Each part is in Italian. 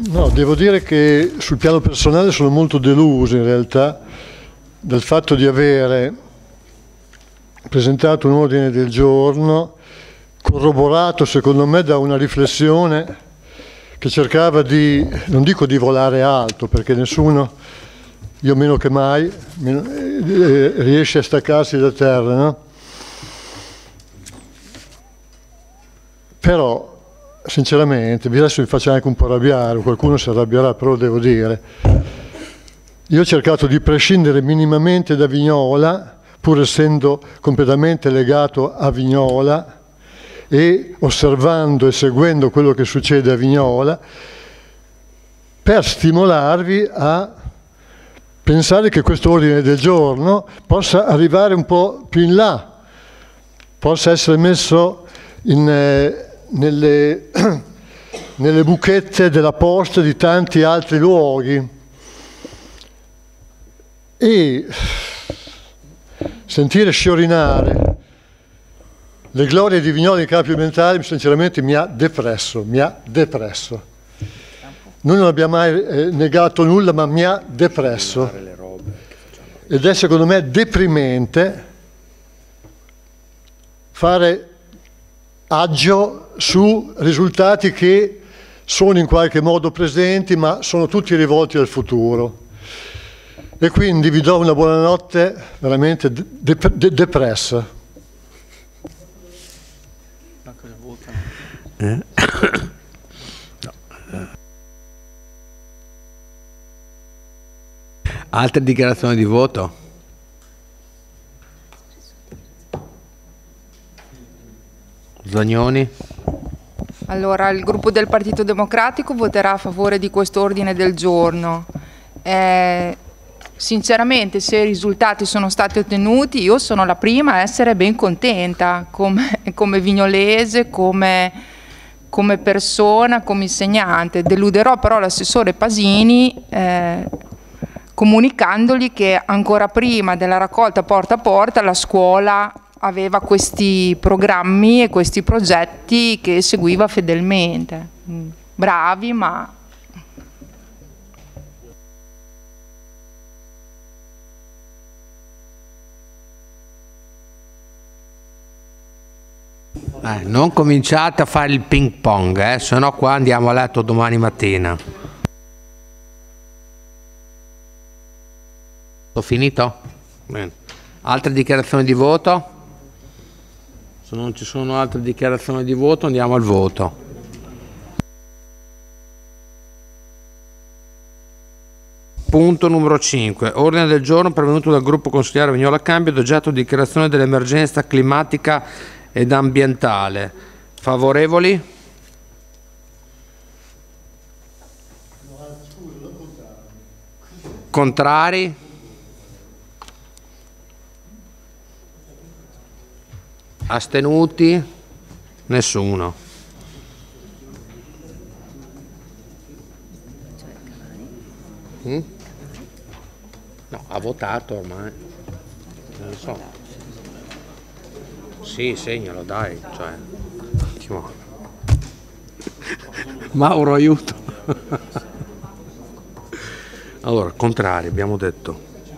No, devo dire che sul piano personale sono molto deluso in realtà del fatto di avere presentato un ordine del giorno corroborato secondo me da una riflessione che cercava di, non dico di volare alto, perché nessuno, io meno che mai, riesce a staccarsi da terra, no? Però sinceramente, adesso vi faccio anche un po' arrabbiare, qualcuno si arrabbierà, però devo dire, io ho cercato di prescindere minimamente da Vignola, pur essendo completamente legato a Vignola e osservando e seguendo quello che succede a Vignola, per stimolarvi a pensare che questo ordine del giorno possa arrivare un po' più in là, possa essere messo nelle buchette della posta di tanti altri luoghi, e sentire sciorinare le glorie di Vignola in campi mentali sinceramente mi ha depresso. Noi non abbiamo mai negato nulla, ma mi ha depresso, ed è secondo me deprimente fare aggio su risultati che sono in qualche modo presenti, ma sono tutti rivolti al futuro. E quindi vi do una buonanotte veramente depressa. Ma cosa votano? Altre dichiarazioni di voto? Zagnoni? Allora, il gruppo del Partito Democratico voterà a favore di questo ordine del giorno. Sinceramente, se i risultati sono stati ottenuti, io sono la prima a essere ben contenta come vignolese, come persona, come insegnante. Deluderò però l'assessore Pasini comunicandogli che ancora prima della raccolta porta a porta la scuola aveva questi programmi e questi progetti che seguiva fedelmente. Bravi, ma... Non cominciate a fare il ping pong, se no qua andiamo a letto domani mattina. Ho finito? Bene. Altre dichiarazioni di voto? Se non ci sono altre dichiarazioni di voto andiamo al voto. Punto numero 5. Ordine del giorno pervenuto dal gruppo consigliare Vignola Cambio ad oggetto di dichiarazione dell'emergenza climatica ed ambientale. Favorevoli? Contrari? Astenuti? Nessuno. No, ha votato ormai. Non lo so. Sì, segnalo, dai. Cioè. Mauro, aiuto. Allora, contrari, abbiamo detto.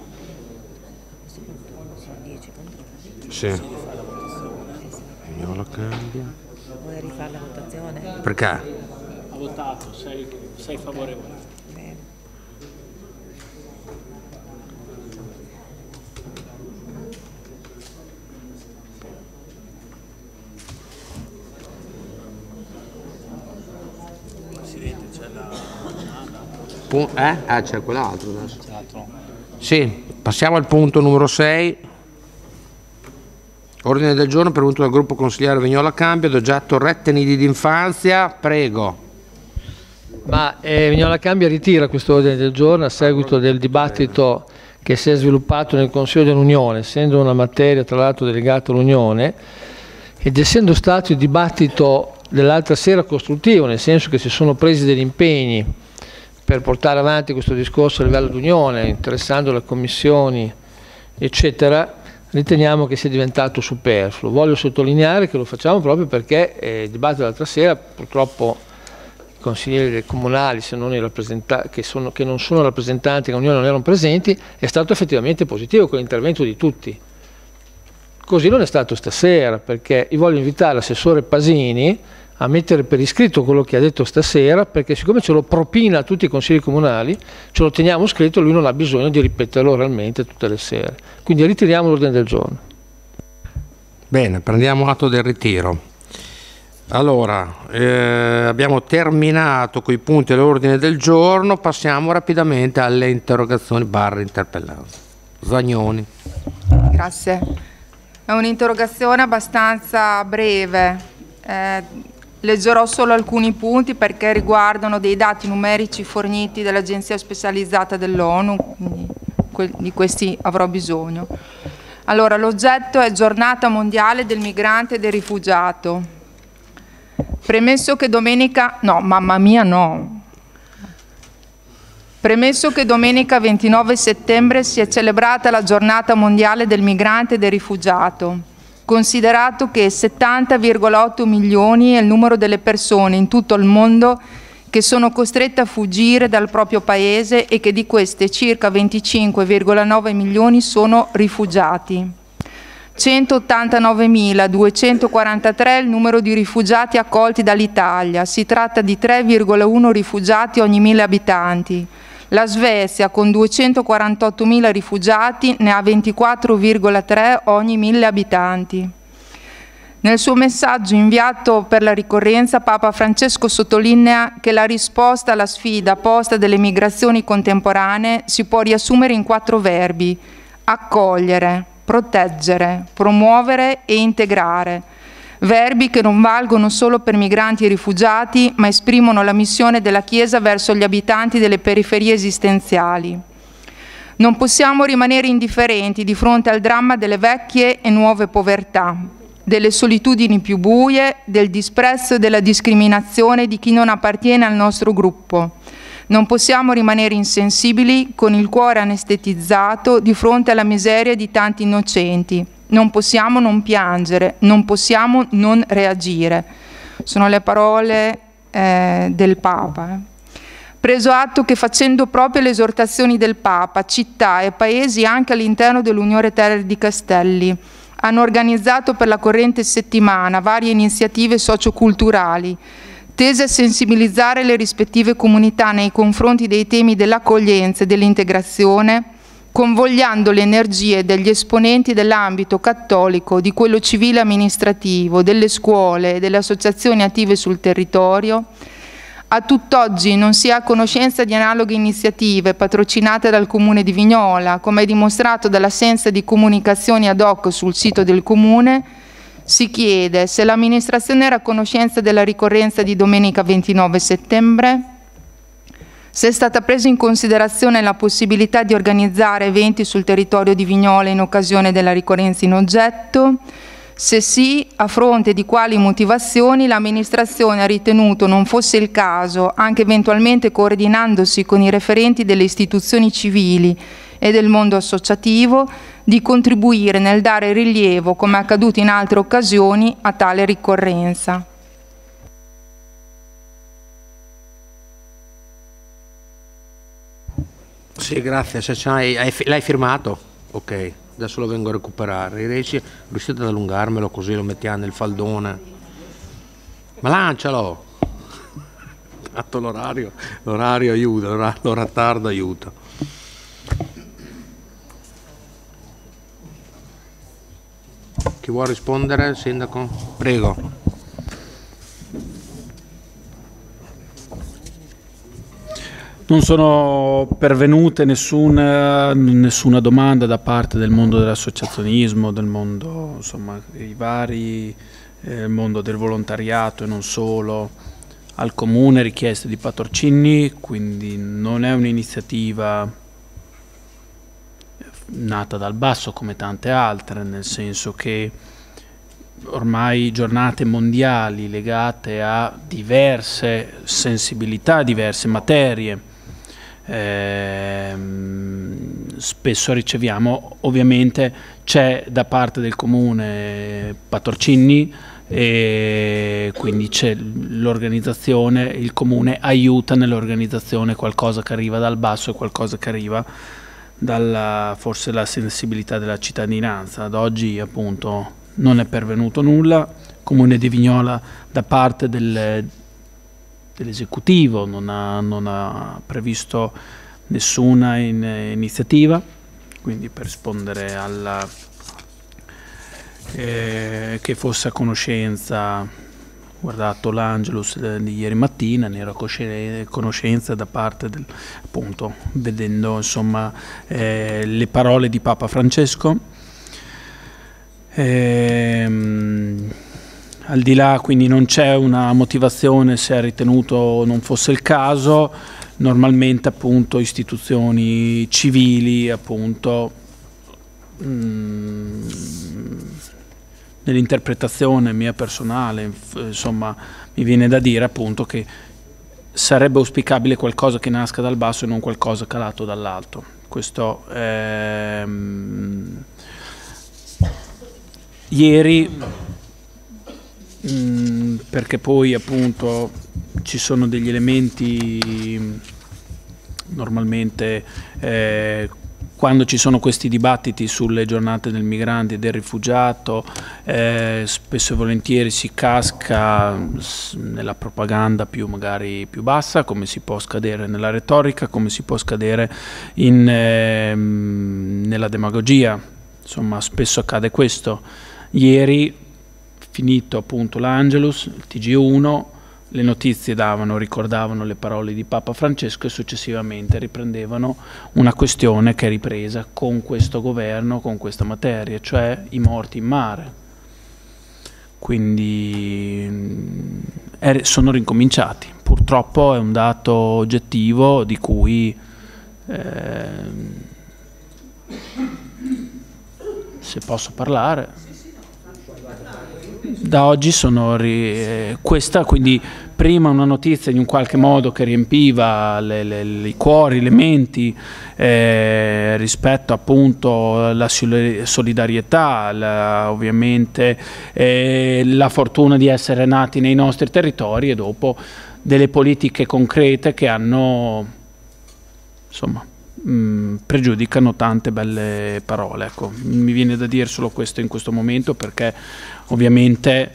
Sì. Vignola cambia. Vuoi rifare la votazione? Perché? Ha votato, sei favorevole. Bene. Presidente, c'è la... C'è quell'altro adesso. Sì, passiamo al punto numero 6. Ordine del giorno pervenuto dal gruppo consigliare Vignola Cambio ad oggetto rette nidi d'infanzia. Prego. Ma Vignola Cambio ritira questo ordine del giorno a seguito del dibattito che si è sviluppato nel Consiglio dell'Unione, essendo una materia tra l'altro delegata all'Unione ed essendo stato il dibattito dell'altra sera costruttivo, nel senso che si sono presi degli impegni per portare avanti questo discorso a livello d'Unione, interessando le commissioni, eccetera. Riteniamo che sia diventato superfluo. Voglio sottolineare che lo facciamo proprio perché il dibattito dell'altra sera purtroppo consiglieri comunali, se non che non sono rappresentanti della Unione, non erano presenti, è stato effettivamente positivo con l'intervento di tutti. Così non è stato stasera, perché io voglio invitare l'assessore Pasini a mettere per iscritto quello che ha detto stasera, perché siccome ce lo propina a tutti i consigli comunali, ce lo teniamo scritto e lui non ha bisogno di ripeterlo oralmente tutte le sere. Quindi ritiriamo l'ordine del giorno. Bene, prendiamo atto del ritiro. Allora, abbiamo terminato con i punti dell'ordine del giorno, passiamo rapidamente alle interrogazioni / interpellanze. Zagnoni. Grazie. È un'interrogazione abbastanza breve. Leggerò solo alcuni punti perché riguardano dei dati numerici forniti dall'Agenzia Specializzata dell'ONU, quindi di questi avrò bisogno. Allora, l'oggetto è Giornata Mondiale del Migrante e del Rifugiato. Premesso che domenica 29 settembre si è celebrata la Giornata Mondiale del Migrante e del Rifugiato, considerato che 70,8 milioni è il numero delle persone in tutto il mondo che sono costrette a fuggire dal proprio paese e che di queste circa 25,9 milioni sono rifugiati. 189.243 è il numero di rifugiati accolti dall'Italia, si tratta di 3,1 rifugiati ogni 1.000 abitanti. La Svezia, con 248.000 rifugiati, ne ha 24,3 ogni 1.000 abitanti. Nel suo messaggio inviato per la ricorrenza, Papa Francesco sottolinea che la risposta alla sfida posta delle migrazioni contemporanee si può riassumere in 4 verbi: accogliere, proteggere, promuovere e integrare. Verbi che non valgono solo per migranti e rifugiati, ma esprimono la missione della Chiesa verso gli abitanti delle periferie esistenziali. Non possiamo rimanere indifferenti di fronte al dramma delle vecchie e nuove povertà, delle solitudini più buie, del disprezzo e della discriminazione di chi non appartiene al nostro gruppo. Non possiamo rimanere insensibili, con il cuore anestetizzato, di fronte alla miseria di tanti innocenti. Non possiamo non piangere, non possiamo non reagire. Sono le parole del Papa. Preso atto che, facendo proprio le esortazioni del Papa, città e paesi anche all'interno dell'Unione Terre di Castelli hanno organizzato per la corrente settimana varie iniziative socioculturali tese a sensibilizzare le rispettive comunità nei confronti dei temi dell'accoglienza e dell'integrazione, convogliando le energie degli esponenti dell'ambito cattolico, di quello civile amministrativo, delle scuole e delle associazioni attive sul territorio. A tutt'oggi non si è a conoscenza di analoghe iniziative patrocinate dal Comune di Vignola, come è dimostrato dall'assenza di comunicazioni ad hoc sul sito del Comune. Si chiede se l'amministrazione era a conoscenza della ricorrenza di domenica 29 settembre, se è stata presa in considerazione la possibilità di organizzare eventi sul territorio di Vignola in occasione della ricorrenza in oggetto, se sì, a fronte di quali motivazioni l'amministrazione ha ritenuto non fosse il caso, anche eventualmente coordinandosi con i referenti delle istituzioni civili e del mondo associativo, di contribuire nel dare rilievo, come è accaduto in altre occasioni, a tale ricorrenza. Sì, grazie. Se l'hai firmato? Ok, adesso lo vengo a recuperare. Riuscite ad allungarmelo così lo mettiamo nel faldone? Ma lancialo! Tanto l'orario aiuta, l'ora tarda aiuta. Chi vuole rispondere, Sindaco? Prego. Non sono pervenute nessuna domanda da parte del mondo dell'associazionismo, del mondo, insomma, i vari, mondo del volontariato e non solo, al Comune richieste di patrocini, quindi non è un'iniziativa nata dal basso come tante altre, nel senso che ormai giornate mondiali legate a diverse sensibilità, diverse materie, spesso riceviamo, ovviamente c'è da parte del Comune patrocini, e quindi c'è l'organizzazione, il comune aiuta nell'organizzazione qualcosa che arriva dal basso e qualcosa che arriva dalla forse la sensibilità della cittadinanza. Ad oggi appunto non è pervenuto nulla, il comune di Vignola da parte dell'esecutivo non ha previsto nessuna iniziativa, quindi per rispondere alla che fosse a conoscenza, guardato l'Angelus di ieri mattina, ne ero a conoscenza da parte del, appunto, vedendo insomma le parole di Papa Francesco. Al di là quindi non c'è una motivazione se è ritenuto non fosse il caso, normalmente appunto istituzioni civili appunto nell'interpretazione mia personale insomma mi viene da dire appunto che sarebbe auspicabile qualcosa che nasca dal basso e non qualcosa calato dall'alto. Questo ieri perché poi appunto ci sono degli elementi normalmente quando ci sono questi dibattiti sulle giornate del migrante e del rifugiato spesso e volentieri si casca nella propaganda magari più bassa, come si può scadere nella retorica, come si può scadere nella demagogia, insomma spesso accade questo. Ieri, finito appunto l'Angelus, il TG1, le notizie ricordavano le parole di Papa Francesco e successivamente riprendevano una questione che è ripresa con questo governo, con questa materia, cioè i morti in mare. Quindi sono rincominciati. Purtroppo è un dato oggettivo di cui se posso parlare. Da oggi sono questa, quindi prima una notizia in un qualche modo che riempiva i cuori, le menti rispetto appunto alla solidarietà, ovviamente la fortuna di essere nati nei nostri territori, e dopo delle politiche concrete che hanno insomma pregiudicano tante belle parole. Ecco, mi viene da dire solo questo in questo momento, perché ovviamente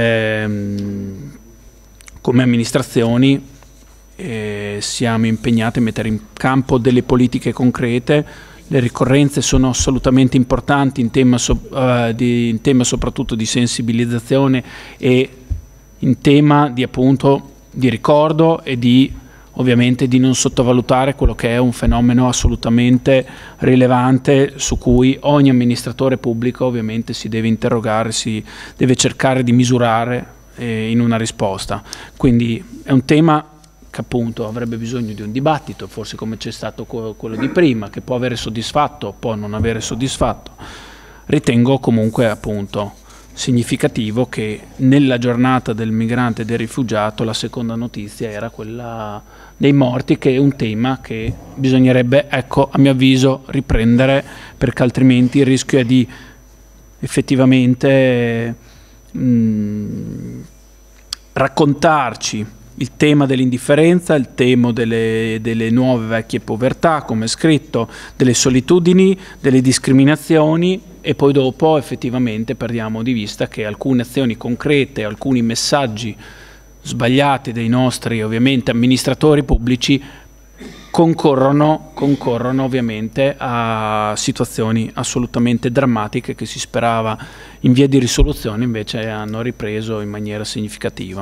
come amministrazioni siamo impegnati a mettere in campo delle politiche concrete. Le ricorrenze sono assolutamente importanti in tema soprattutto di sensibilizzazione e in tema di appunto di ricordo e di ovviamente di non sottovalutare quello che è un fenomeno assolutamente rilevante su cui ogni amministratore pubblico ovviamente si deve interrogare, si deve cercare di misurare in una risposta. Quindi è un tema che appunto avrebbe bisogno di un dibattito, forse come c'è stato quello di prima, che può avere soddisfatto, può non avere soddisfatto. Ritengo comunque appunto significativo che nella giornata del migrante e del rifugiato la seconda notizia era quella dei morti, che è un tema che bisognerebbe, ecco, a mio avviso riprendere, perché altrimenti il rischio è di effettivamente raccontarci il tema dell'indifferenza, il tema delle nuove vecchie povertà, come è scritto, delle solitudini, delle discriminazioni, e poi dopo effettivamente perdiamo di vista che alcune azioni concrete, alcuni messaggi sbagliati dei nostri ovviamente amministratori pubblici concorrono ovviamente a situazioni assolutamente drammatiche che si sperava in via di risoluzione, invece hanno ripreso in maniera significativa.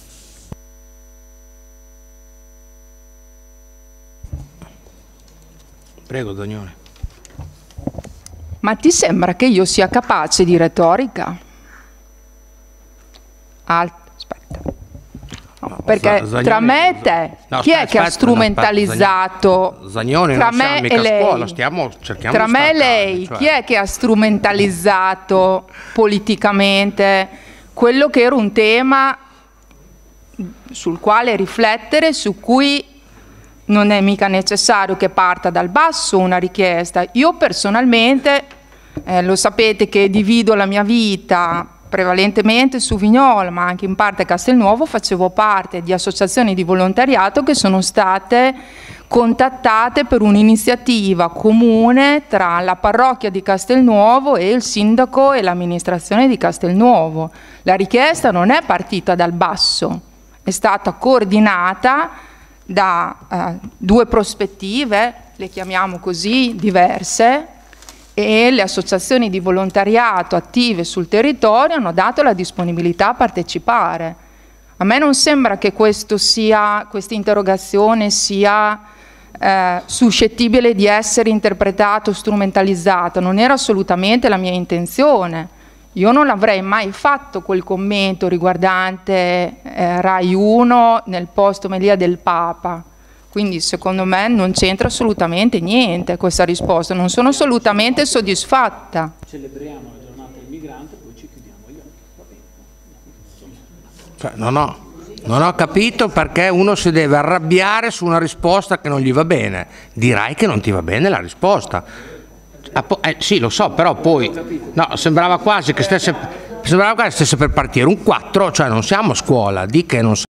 Prego, Dagnone. Ma ti sembra che io sia capace di retorica? Aspetta. No, perché Zagnone, tra me e te, no, chi è che ha strumentalizzato? Zagnone, tra non siamo me mica e lei, scuola, cerchiamo tra di me e stare lei, calmi, cioè. chi è che ha strumentalizzato politicamente quello che era un tema sul quale riflettere, su cui non è mica necessario che parta dal basso una richiesta? Io personalmente, lo sapete che divido la mia vita prevalentemente su Vignola, ma anche in parte a Castelnuovo, facevo parte di associazioni di volontariato che sono state contattate per un'iniziativa comune tra la parrocchia di Castelnuovo e il sindaco e l'amministrazione di Castelnuovo. La richiesta non è partita dal basso, è stata coordinata da due prospettive, le chiamiamo così, diverse, e le associazioni di volontariato attive sul territorio hanno dato la disponibilità a partecipare. A me non sembra che questa interrogazione sia suscettibile di essere interpretato, strumentalizzato, non era assolutamente la mia intenzione. Io non avrei mai fatto quel commento riguardante Rai 1 nel post omelia del Papa, quindi secondo me non c'entra assolutamente niente questa risposta, non sono assolutamente soddisfatta. Celebriamo la giornata del migrante, poi ci chiudiamo gli occhi. Cioè, non ho capito perché uno si deve arrabbiare su una risposta che non gli va bene. Dirai che non ti va bene la risposta. Sì, lo so, però poi no, sembrava quasi che stesse per partire un 4, cioè non siamo a scuola, di che non